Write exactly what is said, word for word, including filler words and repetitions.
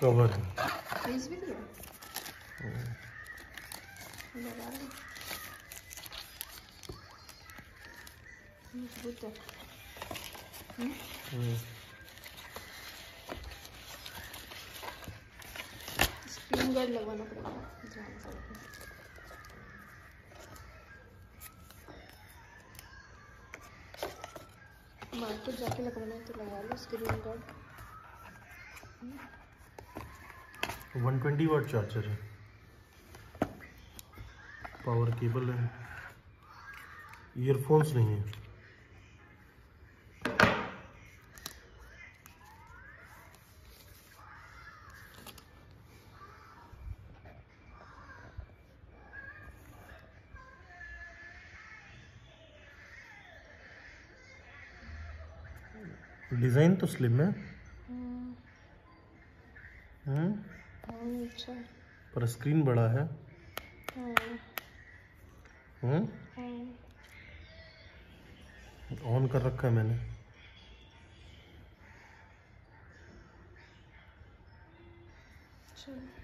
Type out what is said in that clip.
Cover है। Please भी दिया लगा लो। मजबूत है। स्क्रीन गार्ड लगवाना पड़ेगा ध्यान से। मार्केट जाके लगवाना है तो लगवा लो screen guard. One twenty watt charger है, पावर केबल है, ईयरफोन्स नहीं है। डिजाइन तो स्लिम है। हम्म अच्छा पर स्क्रीन बड़ा है। हम्म ऑन कर रखा है मैंने। चलो